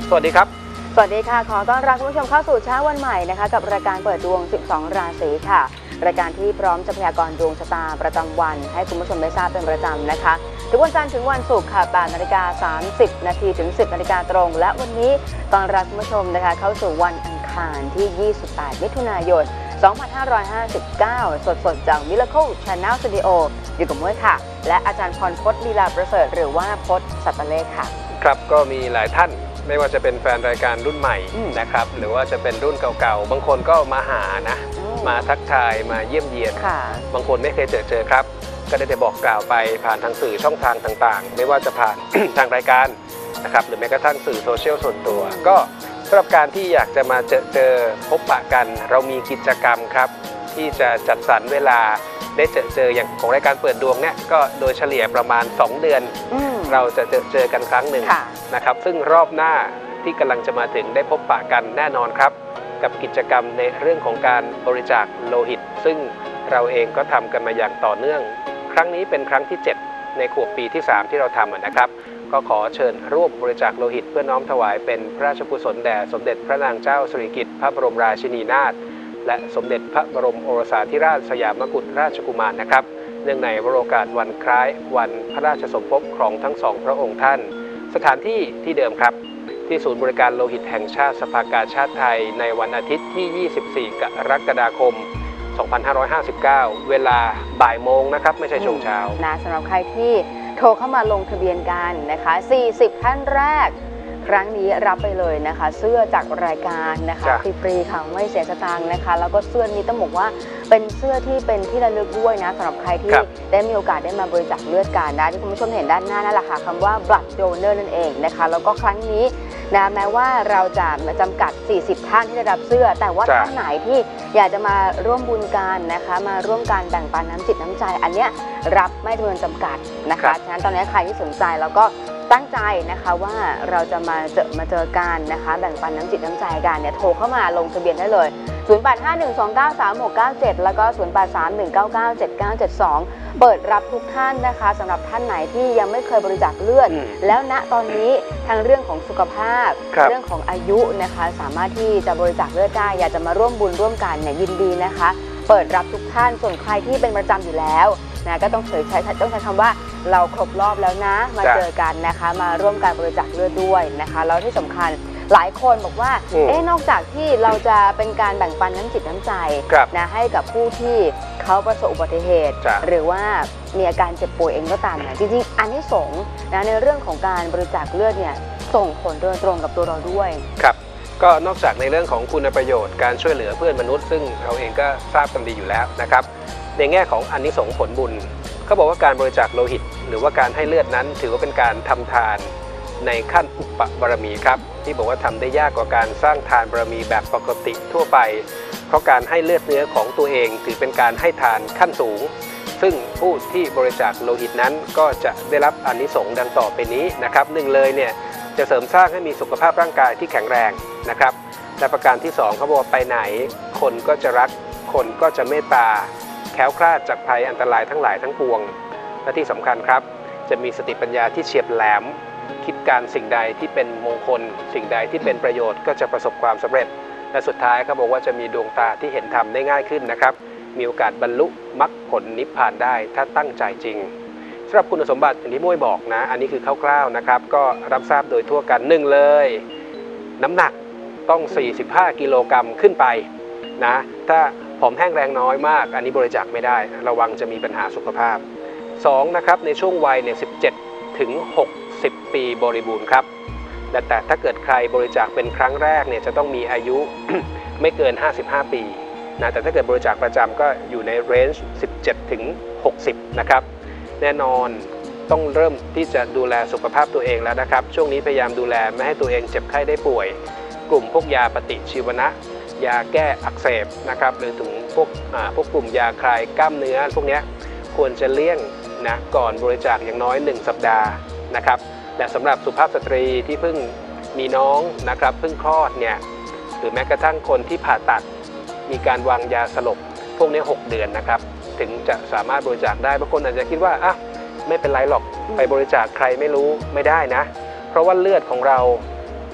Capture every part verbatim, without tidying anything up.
สวัสดีครับสวัสดีค่ะขอต้อนรับคุณผู้ชมเข้าสู่เช้าวันใหม่นะคะกับรายการเปิดดวงสิบสองราศีค่ะรายการที่พร้อมจะพยากรณ์ดวงชะตาประจำวันให้คุณผู้ชมได้ทราบเป็นประจำนะคะทุกวันจันทร์ถึงวันศุกร์ค่ะแปดนาฬิกาสามสิบนาทีถึงสิบนาฬิกาตรงและวันนี้ต้อนรับคุณผู้ชมนะคะเข้าสู่วันอังคารที่ยี่สิบแปดมิถุนายนสองพันห้าร้อยห้าสิบเก้าสดๆจาก Miracle Channel Studio อยู่กับม้วยค่ะและอาจารย์พรพจน์ลีลาประเสริฐหรือว่าพจน์สัตเลขค่ะครับก็มีหลายท่านไม่ว่าจะเป็นแฟนรายการรุ่นใหม่นะครับหรือว่าจะเป็นรุ่นเก่าๆบางคนก็มาหานะมาทักทายมาเยี่ยมเยียนบางคนไม่เคยเจอเจอครับก็ได้แต่บอกกล่าวไปผ่านทางสื่อช่องทางต่างๆไม่ว่าจะผ่าน ทางรายการนะครับหรือแม้กระทั่งสื่อโซเชียลส่วนตัวก็สำหรับการที่อยากจะมาเจอเจอพบปะกันเรามีกิจกรรมครับที่จะจัดสรรเวลาได้เจอเจออย่างของรายการเปิดดวงเนี่ยก็โดยเฉลี่ยประมาณสองเดือนเราจะเจอเจอกันครั้งหนึ่งนะครับซึ่งรอบหน้าที่กำลังจะมาถึงได้พบปะกันแน่นอนครับกับกิจกรรมในเรื่องของการบริจาคโลหิตซึ่งเราเองก็ทำกันมาอย่างต่อเนื่องครั้งนี้เป็นครั้งที่เจ็ดในขวบปีที่สามที่เราทำนะครับก็ขอเชิญร่วมบริจาคโลหิตเพื่อน้อมถวายเป็นพระราชกุศลแด่สมเด็จพระนางเจ้าสิริกิติ์พระบรมราชินีนาถและสมเด็จพระบรมโอรสาธิราชสยามกุฎราชกุมารนะครับเนื่องในวโรกาสวันคล้ายวันพระราชสมภพของทั้งสองพระองค์ท่านสถานที่ที่เดิมครับที่ศูนย์บริการโลหิตแห่งชาติสภากาชาดไทยในวันอาทิตย์ที่ยี่สิบสี่กรกฎาคมสองพันห้าร้อยห้าสิบเก้าเวลาบ่ายโมงนะครับไม่ใช่ช่วงเช้านะสำหรับใครที่โทรเข้ามาลงทะเบียนกันนะคะสี่สิบท่านแรกครั้งนี้รับไปเลยนะคะเสื้อจากรายการนะคะฟรีๆค่ะไม่เสียสตางค์นะคะแล้วก็เสื้อนี้ต้องบอกว่าเป็นเสื้อที่เป็นที่ระลึกด้วยนะสำหรับใครที่ได้มีโอกาสได้มาบริจาคเลือดกันนะที่คุณผู้ชมเห็นด้านหน้านั่นแหละค่ะคำว่า blood donor นั่นเองนะคะแล้วก็ครั้งนี้นะแม้ว่าเราจะจำกัดสี่สิบท่านที่ได้รับเสื้อแต่ว่าท่านไหนที่อยากจะมาร่วมบุญกันนะคะมาร่วมการแบ่งปันน้ำจิตน้ำใจอันเนี้ยรับไม่จำนวนจำกัดนะคะฉะนั้นตอนนี้ใครที่สนใจแล้วก็ตั้งใจนะคะว่าเราจะมาเจอมาเจอกันนะคะแบ่งปันน้ำจิตน้ำใจกันเนี่ยโทรเข้ามาลงทะเบียนได้เลยศูนย์ แปด ห้า หนึ่ง สอง เก้า สาม หก เก้า เจ็ดแล้วก็ศูนย์ แปด สาม หนึ่ง เก้า เก้า เจ็ด เก้า เจ็ด สองเปิดรับทุกท่านนะคะสำหรับท่านไหนที่ยังไม่เคยบริจาคเลือดแล้วณตอนนี้ทางเรื่องของสุขภาพเรื่องของอายุนะคะสามารถที่จะบริจาคเลือดได้อยากจะมาร่วมบุญร่วมกันเนี่ยยินดีนะคะเปิดรับทุกท่านส่วนใครที่เป็นประจำอยู่แล้วนะก็ต้องใช้ต้องใช้คำว่าเราครบรอบแล้วนะมาเจอกันนะคะมาร่วมการบริจาคเลือดด้วยนะคะแล้วที่สำคัญหลายคนบอกว่าเอ๊ะนอกจากที่เราจะเป็นการแบ่งปันน้ำจิตน้ำใจนะให้กับผู้ที่เขาประสบอุบัติเหตุหรือว่ามีอาการเจ็บป่วยเองก็ตามเนี่ยจริงๆอันนี้สงนะในเรื่องของการบริจาคเลือดเนี่ยส่งผลโดยตรงกับตัวเราด้วยครับก็นอกจากในเรื่องของคุณประโยชน์การช่วยเหลือเพื่อนมนุษย์ซึ่งเราเองก็ทราบกันดีอยู่แล้วนะครับในแง่ของอานิสงส์ผลบุญเขาบอกว่าการบริจาคโลหิตหรือว่าการให้เลือดนั้นถือว่าเป็นการทำทานในขั้นอุปบารมีครับที่บอกว่าทำได้ยากกว่าการสร้างทานบารมีแบบปกติทั่วไปเพราะการให้เลือดเนื้อของตัวเองถือเป็นการให้ทานขั้นสูงซึ่งผู้ที่บริจาคโลหิตนั้นก็จะได้รับอานิสงส์ดังต่อไปนี้นะครับหนึ่งเลยเนี่ยจะเสริมสร้างให้มีสุขภาพร่างกายที่แข็งแรงนะครับและประการที่สองเขาบอกว่าไปไหนคนก็จะรักคนก็จะเมตตาแคล้วคลาดจากภัยอันตรายทั้งหลายทั้งปวงและที่สำคัญครับจะมีสติปัญญาที่เฉียบแหลมคิดการสิ่งใดที่เป็นมงคลสิ่งใดที่เป็นประโยชน์ก็จะประสบความสำเร็จและสุดท้ายเขาบอกว่าจะมีดวงตาที่เห็นธรรมได้ง่ายขึ้นนะครับมีโอกาสบรรลุมรรคผลนิพพานได้ถ้าตั้งใจจริงสำหรับคุณสมบัติอย่างที่ม้วยบอกนะอันนี้คือคร่าวๆนะครับก็รับทราบโดยทั่วกันหนึ่งเลยน้ำหนักต้องสี่สิบห้ากิโลกรัมขึ้นไปนะถ้าผอมแห้งแรงน้อยมากอันนี้บริจาคไม่ได้ระวังจะมีปัญหาสุขภาพสองนะครับในช่วงวัยเนี่ยสิบเจ็ดถึงหกสิบปีบริบูรณ์ครับและแต่ถ้าเกิดใครบริจาคเป็นครั้งแรกเนี่ยจะต้องมีอายุ ไม่เกินห้าสิบห้าปีนะแต่ถ้าเกิดบริจาคประจำก็อยู่ในเรนจ์สิบเจ็ดถึงหกสิบนะครับแน่นอนต้องเริ่มที่จะดูแลสุขภาพตัวเองแล้วนะครับช่วงนี้พยายามดูแลไม่ให้ตัวเองเจ็บไข้ได้ป่วยกลุ่มพวกยาปฏิชีวนะยาแก้อักเสบนะครับหรือถึงพวกพวกกลุ่มยาคลายกล้ามเนื้อพวกนี้ควรจะเลี่ยงนะก่อนบริจาคอย่างน้อยหนึ่งสัปดาห์นะครับและสำหรับสุภาพสตรีที่เพิ่งมีน้องนะครับเพิ่งคลอดเนี่ยหรือแม้กระทั่งคนที่ผ่าตัดมีการวางยาสลบพวกนี้หกเดือนนะครับถึงจะสามารถบริจาคได้บางคนอาจจะคิดว่าอ่ะไม่เป็นไรหรอกไปบริจาคใครไม่รู้ไม่ได้นะเพราะว่าเลือดของเรา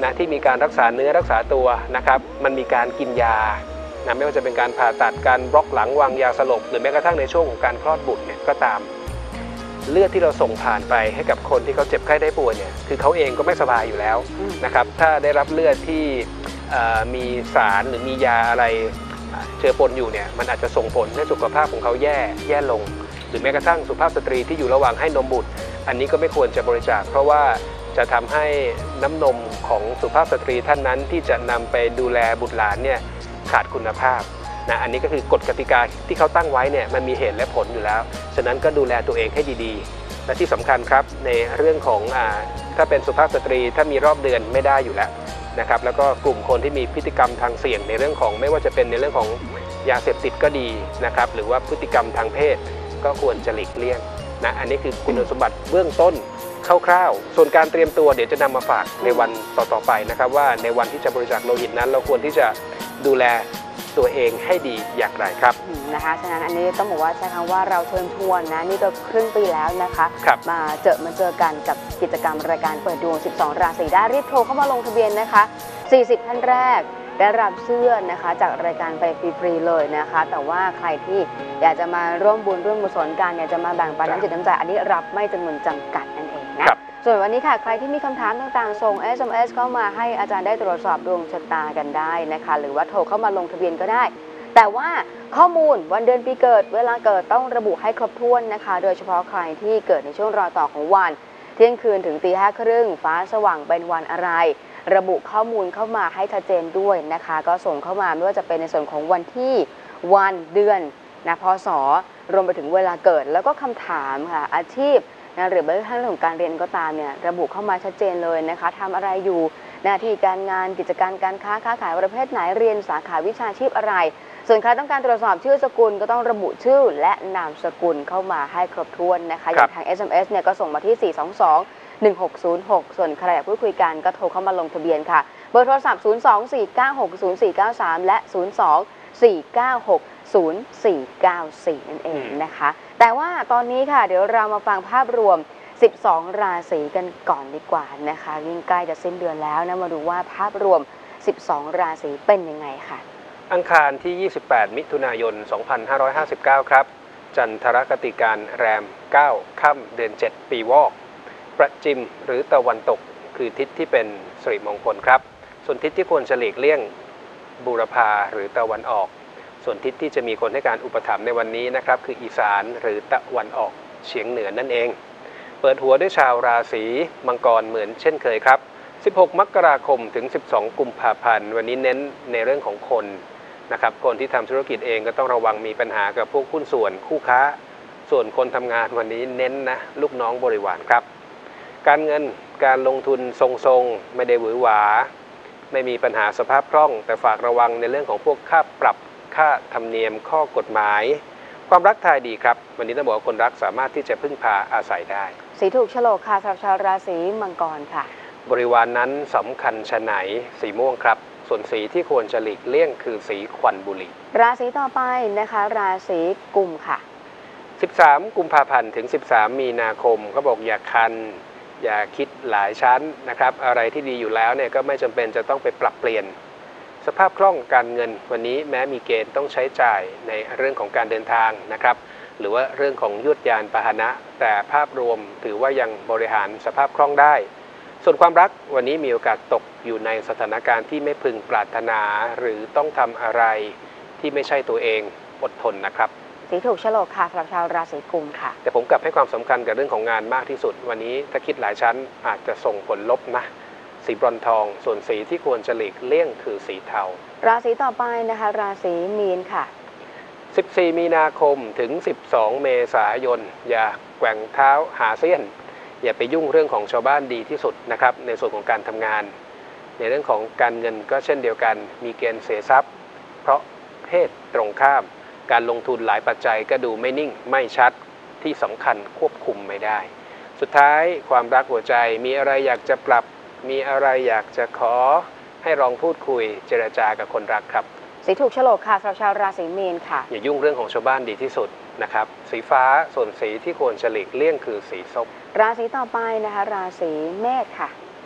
นะที่มีการรักษาเนื้อรักษาตัวนะครับมันมีการกินยานะไม่ว่าจะเป็นการผ่าตัดการบล็อกหลังวางยาสลบหรือแม้กระทั่งในช่วงของการคลอดบุตรเนี่ยก็ตามเลือดที่เราส่งผ่านไปให้กับคนที่เขาเจ็บไข้ได้ป่วยเนี่ยคือเขาเองก็ไม่สบายอยู่แล้วนะครับถ้าได้รับเลือดที่มีสารหรือมียาอะไรเจือปนอยู่เนี่ยมันอาจจะส่งผลให้สุขภาพของเขาแย่แย่ลงหรือแม้กระทั่งสุภาพสตรีที่อยู่ระหว่างให้นมบุตรอันนี้ก็ไม่ควรจะบริจาคเพราะว่าจะทำให้น้ำนมของสุภาพสตรีท่านนั้นที่จะนำไปดูแลบุตรหลานเนี่ยขาดคุณภาพนะอันนี้ก็คือกฎกติกาที่เขาตั้งไว้เนี่ยมันมีเหตุและผลอยู่แล้วฉะนั้นก็ดูแลตัวเองให้ดีๆและที่สำคัญครับในเรื่องของอ่าถ้าเป็นสุภาพสตรีถ้ามีรอบเดือนไม่ได้อยู่แล้วนะครับแล้วก็กลุ่มคนที่มีพฤติกรรมทางเสี่ยงในเรื่องของไม่ว่าจะเป็นในเรื่องของยาเสพติดก็ดีนะครับหรือว่าพฤติกรรมทางเพศก็ควรจะหลีกเลี่ยงนะอันนี้คือคุณสมบัติเบื้องต้นคร่าวๆส่วนการเตรียมตัวเดี๋ยวจะนำมาฝากในวันต่อๆไปนะครับว่าในวันที่จะบริจาคโลหิตนั้นเราควรที่จะดูแลตัวเองให้ดีอย่างไรครับนะคะฉะนั้นอันนี้ต้องบอกว่าใช้คำว่าเราเชิญชวนนะนี่ก็ครึ่งปีแล้วนะคะมาเจอมาเจอกันกับกิจกรรมรายการเปิดดวงสิบสองราศีได้รีบโทรเข้ามาลงทะเบียนนะคะสี่สิบท่านแรกได้รับเสื้อนะคะจากรายการไปฟรีๆเลยนะคะแต่ว่าใครที่อยากจะมาร่วมบุญร่วมกุศลกันอยากจะมาแบ่งปันน้ำจิตน้ำใจอันนี้รับไม่จำนวนจำกัดนั่นเองนะส่วนวันนี้ค่ะใครที่มีคำถามต่างๆส่ง เอส เอ็ม เอส เข้ามาให้อาจารย์ได้ตรวจสอบดวงชะตากันได้นะคะหรือว่าโทรเข้ามาลงทะเบียนก็ได้แต่ว่าข้อมูลวันเดือนปีเกิดเวลาเกิดต้องระบุให้ครบถ้วนนะคะโดยเฉพาะใครที่เกิดในช่วงรอยต่อของวันเที่ยงคืนถึงตีห้าครึ่งฟ้าสว่างเป็นวันอะไรระบุข้อมูลเข้ามาให้ชัดเจนด้วยนะคะก็ส่งเข้ามาไม่ว่าจะเป็นในส่วนของวันที่วันเดือนนะพศรวมไปถึงเวลาเกิดแล้วก็คำถามค่ะอาชีพนะหรือแม้กระทั่งเรื่องของการเรียนก็ตามเนี่ยระบุเข้ามาชัดเจนเลยนะคะทำอะไรอยู่หน้าที่การงานกิจการการค้าค้าขายประเภทไหนเรียนสาขาวิชาชีพอะไรส่วนใครต้องการตรวจสอบชื่อสกุลก็ต้องระบุชื่อและนามสกุลเข้ามาให้ครบถ้วนนะคะอย่างทาง เอส เอ็ม เอส เนี่ยก็ส่งมาที่สี่ สอง สอง หนึ่ง หก ศูนย์ หกส่วนใครอยากพูดคุยกันก็โทรเข้ามาลงทะเบียนค่ะเบอร์โทรศัพท์ ศูนย์ สอง สี่ เก้า หก ศูนย์ สี่ เก้า สาม และ ศูนย์ สอง สี่ เก้า หก ศูนย์ สี่ เก้า สี่ นั่นเองนะคะแต่ว่าตอนนี้ค่ะเดี๋ยวเรามาฟังภาพรวมสิบสองราศีกันก่อนดีกว่านะคะยิ่งใกล้จะสิ้นเดือนแล้วนะมาดูว่าภาพรวมสิบสองราศีเป็นยังไงค่ะอังคารที่ยี่สิบแปดมิถุนายนสองพันห้าร้อยห้าสิบเก้าครับจันทรคติการแรมเก้าค่ำเดือนเจ็ดปีวอกประจิมหรือตะวันตกคือทิศที่เป็นสิริมงคลครับส่วนทิศที่ควรจะหลีกเลี่ยงบูรพาหรือตะวันออกส่วนทิศที่จะมีคนให้การอุปถัมภ์ในวันนี้นะครับคืออีสานหรือตะวันออกเฉียงเหนือนั่นเองเปิดหัวด้วยชาวราศีมังกรเหมือนเช่นเคยครับสิบหกมกราคมถึงสิบสองกุมภาพันธ์วันนี้เน้นในเรื่องของคนนะครับคนที่ทำธุรกิจเองก็ต้องระวังมีปัญหากับพวกหุ้นส่วนคู่ค้าส่วนคนทำงานวันนี้เน้นนะลูกน้องบริวารครับการเงินการลงทุนทรงๆไม่ได้หวือหวาไม่มีปัญหาสภาพคล่องแต่ฝากระวังในเรื่องของพวกค่าปรับค่าธรรมเนียมข้อกฎหมายความรักทายดีครับวันนี้ต้องบอกว่าคนรักสามารถที่จะพึ่งพาอาศัยได้สีถูกโฉลกค่ะสำหรับชาวราศีมังกรค่ะบริวาร น, นั้นสำคัญชะไหนสีม่วงครับส่วนสีที่ควรจะหลีกเลี่ยงคือสีควันบุหรี่ราศีต่อไปนะคะราศีกุมค่ะสิบสามกุมภาพันธ์ถึงสิบสามมีนาคมเขาบอกอย่าคันอย่าคิดหลายชั้นนะครับอะไรที่ดีอยู่แล้วเนี่ยก็ไม่จำเป็นจะต้องไปปรับเปลี่ยนสภาพคล่องการเงินวันนี้แม้มีเกณฑ์ต้องใช้จ่ายในเรื่องของการเดินทางนะครับหรือว่าเรื่องของยวดยานพาหนะแต่ภาพรวมถือว่ายังบริหารสภาพคล่องได้ส่วนความรักวันนี้มีโอกาสตกอยู่ในสถานการณ์ที่ไม่พึงปรารถนาหรือต้องทำอะไรที่ไม่ใช่ตัวเองอดทนนะครับสีถูกโฉลกค่ะสำหรับชาวราศีกุมค่ะแต่ผมกลับให้ความสำคัญกับเรื่องของงานมากที่สุดวันนี้ถ้าคิดหลายชั้นอาจจะส่งผลลบนะสีบรอนทองส่วนสีที่ควรจะหลีกเลี่ยงคือสีเทาราศีต่อไปนะคะราศีมีนค่ะสิบสี่มีนาคมถึงสิบสองเมษายนอย่าแกว่งเท้าหาเสี้ยนอย่าไปยุ่งเรื่องของชาวบ้านดีที่สุดนะครับในส่วนของการทำงานในเรื่องของการเงินก็เช่นเดียวกันมีเกณฑ์เสียทรัพย์เพราะเพศตรงข้ามการลงทุนหลายปัจจัยก็ดูไม่นิ่งไม่ชัดที่สำคัญควบคุมไม่ได้สุดท้ายความรักหัวใจมีอะไรอยากจะปรับมีอะไรอยากจะขอให้ลองพูดคุยเจรจากับคนรักครับสีถูกโฉลกค่ะสำหรับชาวราศีมีนค่ะอย่ายุ่งเรื่องของชาวบ้านดีที่สุดนะครับสีฟ้าส่วนสีที่ควรจะหลีกเลี่ยงคือสีส้มราศีต่อไปนะคะราศีเมษค่ะ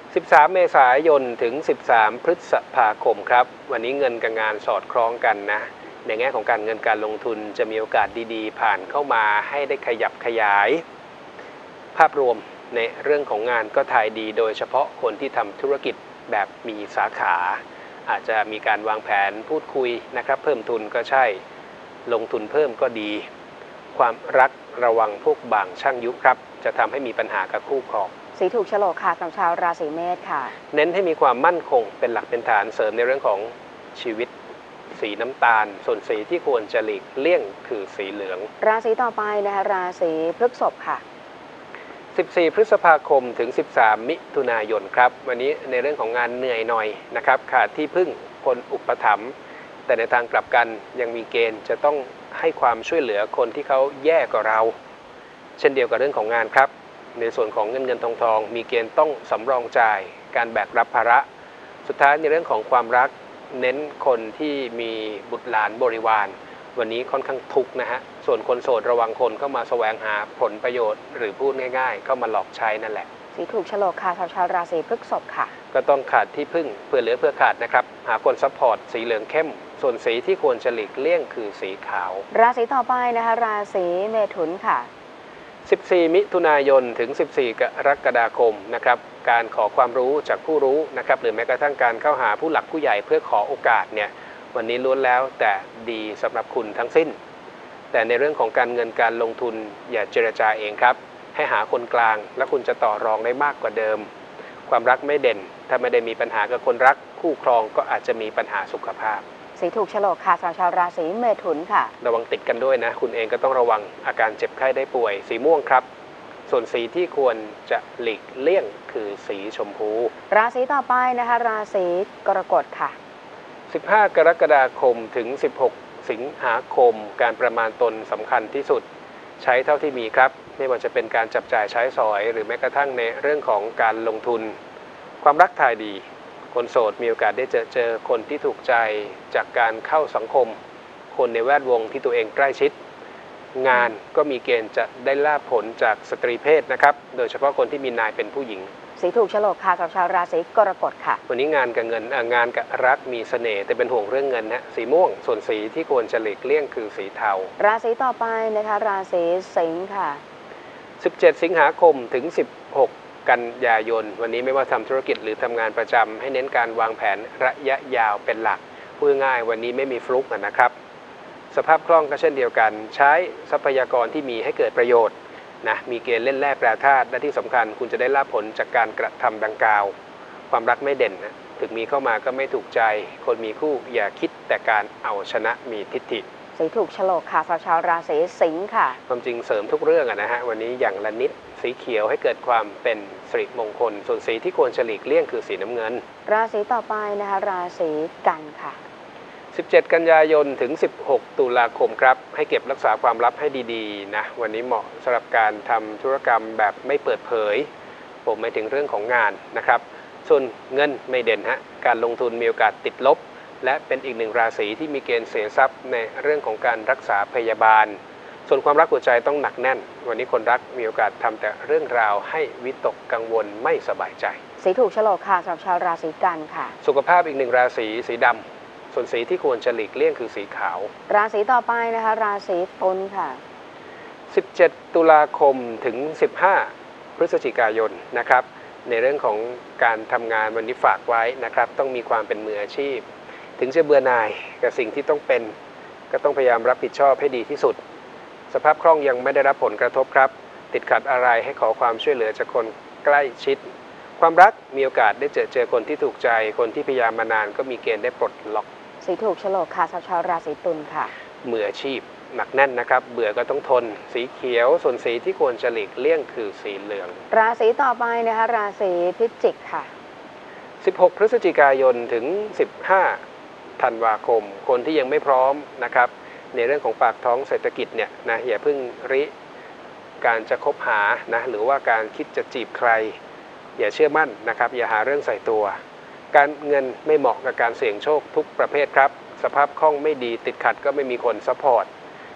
สิบสาม เมษายนถึง สิบสาม พฤษภาคมครับวันนี้เงินกับงานสอดคล้องกันนะในแง่ของการเงินการลงทุนจะมีโอกาสดีๆผ่านเข้ามาให้ได้ขยับขยายภาพรวมในเรื่องของงานก็ถ่ายดีโดยเฉพาะคนที่ทำธุรกิจแบบมีสาขาอาจจะมีการวางแผนพูดคุยนะครับเพิ่มทุนก็ใช่ลงทุนเพิ่มก็ดีความรักระวังพวกบางช่างยุครับจะทำให้มีปัญหากับคู่ครองสีถูกโฉลกค่ะสำหรับชาวราศีเมษค่ะเน้นให้มีความมั่นคงเป็นหลักเป็นฐานเสริมในเรื่องของชีวิตสีน้ำตาลส่วนสีที่ควรจะหลีกเลี่ยงคือสีเหลืองราศีต่อไปนะคะราศีพฤษภค่ะสิบสี่ พฤษภาคมถึง สิบสาม มิถุนายนครับวันนี้ในเรื่องของงานเหนื่อยหน่อยนะครับขาดที่พึ่งคนอุปถัมภ์แต่ในทางกลับกันยังมีเกณฑ์จะต้องให้ความช่วยเหลือคนที่เขาแย่กว่าเราเช่นเดียวกับเรื่องของงานครับในส่วนของเงินเงินทองทองมีเกณฑ์ต้องสำรองจ่ายการแบกรับภาระสุดท้ายในเรื่องของความรักเน้นคนที่มีบุตรหลานบริวารวันนี้ค่อนข้างทุกข์นะฮะส่วนคนโสดระวังคนเข้ามาแสวงหาผลประโยชน์หรือพูดง่ายๆเข้ามาหลอกใช้นั่นแหละสีถูกโฉลกค่ะชาวชาวราศีพฤษภค่ะก็ต้องขาดที่พึ่งเพื่อเหลือเพื่อขาดนะครับหาคนซัพพอร์ตสีเหลืองเข้มส่วนสีที่ควรจะหลีกเลี่ยงคือสีขาวราศีต่อไปนะคะราศีเมถุนค่ะสิบสี่ มิถุนายนถึง สิบสี่ กรกฎาคมนะครับการขอความรู้จากผู้รู้นะครับหรือแม้กระทั่งการเข้าหาผู้หลักผู้ใหญ่เพื่อขอโอกาสเนี่ยวันนี้ล้วนแล้วแต่ดีสำหรับคุณทั้งสิ้นแต่ในเรื่องของการเงินการลงทุนอย่าเจรจาเองครับให้หาคนกลางและคุณจะต่อรองได้มากกว่าเดิมความรักไม่เด่นถ้าไม่ได้มีปัญหากับคนรักคู่ครองก็อาจจะมีปัญหาสุขภาพสีถูกโฉลกค่ะสำหรับชาวราศีเมถุนค่ะระวังติดกันด้วยนะคุณเองก็ต้องระวังอาการเจ็บไข้ได้ป่วยสีม่วงครับส่วนสีที่ควรจะหลีกเลี่ยงคือสีชมพูราศีต่อไปนะคะราศีกรกฎค่ะสิบห้า กรกฎาคมถึง สิบหก สิงหาคมการประมาณตนสำคัญที่สุดใช้เท่าที่มีครับไม่ว่าจะเป็นการจับจ่ายใช้สอยหรือแม้กระทั่งในเรื่องของการลงทุนความรักทายดีคนโสดมีโอกาสได้เจอเจอคนที่ถูกใจจากการเข้าสังคมคนในแวดวงที่ตัวเองใกล้ชิดงานก็มีเกณฑ์จะได้ลาภผลจากสตรีเพศนะครับโดยเฉพาะคนที่มีนายเป็นผู้หญิงสีถูกโฉลกค่ะสำหรับชาวราศีกรกฎค่ะวันนี้งานกับเงินงานกับรักมีเสน่ห์แต่เป็นห่วงเรื่องเงินนะสีม่วงส่วนสีที่ควรจะหลีกเลี่ยงคือสีเทาราศีต่อไปนะคะราศีสิงค์ค่ะสิบเจ็ด สิงหาคมถึง สิบหก กันยายนวันนี้ไม่ว่าทำธุรกิจหรือทำงานประจำให้เน้นการวางแผนระยะยาวเป็นหลักพูดง่ายวันนี้ไม่มีฟลุกนะครับสภาพคล่องก็เช่นเดียวกันใช้ทรัพยากรที่มีให้เกิดประโยชน์นะมีเกณฑ์เล่นแร่แปรธาตุและที่สำคัญคุณจะได้รับผลจากการกระทำดังกล่าวความรักไม่เด่นนะถึงมีเข้ามาก็ไม่ถูกใจคนมีคู่อย่าคิดแต่การเอาชนะมีทิฏฐิสีถูกโฉลกค่ะสำหรับชาวราศีสิงค์ค่ะความจริงเสริมทุกเรื่องนะฮะวันนี้อย่างละนิดสีเขียวให้เกิดความเป็นสิริมงคลส่วนสีที่ควรจะหลีกเลี่ยงคือสีน้ำเงินราศีต่อไปนะคะราศีกันค่ะสิบเจ็ด กันยายนถึง สิบหก ตุลาคมครับให้เก็บรักษาความลับให้ดีๆนะวันนี้เหมาะสำหรับการทำธุรกรรมแบบไม่เปิดเผยผมหมายถึงเรื่องของงานนะครับส่วนเงินไม่เด่นฮะการลงทุนมีโอกาสติดลบและเป็นอีกหนึ่งราศีที่มีเกณฑ์เสียทรัพย์ในเรื่องของการรักษาพยาบาลส่วนความรักหัวใจต้องหนักแน่นวันนี้คนรักมีโอกาสทำแต่เรื่องราวให้วิตกกังวลไม่สบายใจสีถูกโฉลกค่ะสำหรับชาวราศีกันค่ะสุขภาพอีกหนึ่งราศีสีดำส่วนสีที่ควรจะหลีกเลี่ยงคือสีขาวราศีต่อไปนะคะราศีตุลค่ะสิบเจ็ด ตุลาคมถึง สิบห้า พฤศจิกายนนะครับในเรื่องของการทำงานวันนี้ฝากไว้นะครับต้องมีความเป็นมืออาชีพถึงจะเบื่อหน่ายกับสิ่งที่ต้องเป็นก็ต้องพยายามรับผิดชอบให้ดีที่สุดสภาพคล่องยังไม่ได้รับผลกระทบครับติดขัดอะไรให้ขอความช่วยเหลือจากคนใกล้ชิดความรักมีโอกาสได้เจอเจอคนที่ถูกใจคนที่พยายามมานานก็มีเกณฑ์ได้ปลดล็อกสีถูกโฉลกค่ะสำหรับชาวราศีตุลค่ะมืออาชีพหนักแน่นนะครับเบื่อก็ต้องทนสีเขียวส่วนสีที่ควรจะหลีกเลี่ยงคือสีเหลืองราศีต่อไปนะคะราศีพิจิกค่ะสิบหก พฤศจิกายนถึง สิบห้า ธันวาคมคนที่ยังไม่พร้อมนะครับในเรื่องของปากท้องเศรษฐกิจเนี่ยนะอย่าเพิ่งริการจะคบหานะหรือว่าการคิดจะจีบใครอย่าเชื่อมั่นนะครับอย่าหาเรื่องใส่ตัวการเงินไม่เหมาะกับการเสี่ยงโชคทุกประเภทครับสภาพคล่องไม่ดีติดขัดก็ไม่มีคนซัพพอร์ต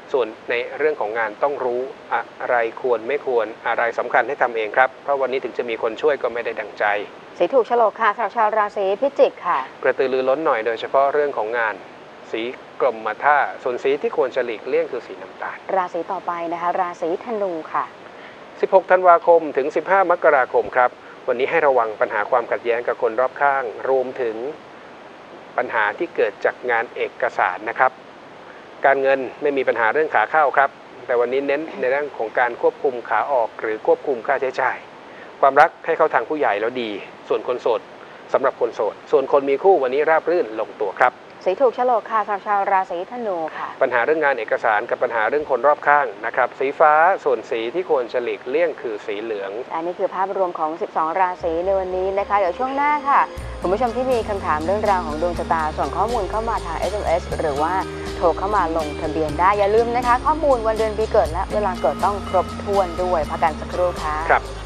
ส่วนในเรื่องของงานต้องรู้อะไรควรไม่ควรอะไรสำคัญให้ทำเองครับเพราะวันนี้ถึงจะมีคนช่วยก็ไม่ได้ดังใจสีถูกโฉลกค่ะสำหรับชาวราศีพิจิกค่ะกระตือรือร้นหน่อยโดยเฉพาะเรื่องของงานสีกรมท่าส่วนสีที่ควรจะหลีกเลี่ยงคือสีน้ำตาลราศีต่อไปนะคะราศีธนูค่ะสิบหกธันวาคมถึงสิบห้ามกราคมครับวันนี้ให้ระวังปัญหาความขัดแย้งกับคนรอบข้างรวมถึงปัญหาที่เกิดจากงานเอกสารนะครับการเงินไม่มีปัญหาเรื่องขาเข้าครับแต่วันนี้เน้นในเรื่องของการควบคุมขาออกหรือควบคุมค่าใช้จ่ายความรักให้เข้าทางผู้ใหญ่แล้วดีส่วนคนโสดสำหรับคนโสดส่วนคนมีคู่วันนี้ราบรื่นลงตัวครับสีถูกโฉลกค่ะสำหรับชาวราศีธนูค่ะปัญหาเรื่องงานเอกสารกับปัญหาเรื่องคนรอบข้างนะครับสีฟ้าส่วนสีที่ควรจะหลีกเลี่ยงคือสีเหลืองอันนี้คือภาพรวมของสิบสองราศีในวันนี้นะคะเดี๋ยวช่วงหน้าค่ะคุณผู้ชมที่มีคำถามเรื่องราวของดวงชะตาส่งข้อมูลเข้ามาทาง เอส เอ็ม เอส หรือว่าโทรเข้ามาลงทะเบียนได้อย่าลืมนะคะข้อมูลวันเดือนปีเกิดและเวลาเกิดต้องครบถ้วนด้วยพักกันสักครู่ค่ะครับ